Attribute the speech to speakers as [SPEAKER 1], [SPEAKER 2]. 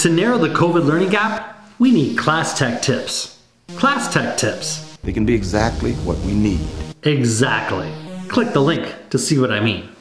[SPEAKER 1] To narrow the COVID learning gap, we need ClassTechTips. ClassTechTips.
[SPEAKER 2] They can be exactly what we need.
[SPEAKER 1] Exactly. Click the link to see what I mean.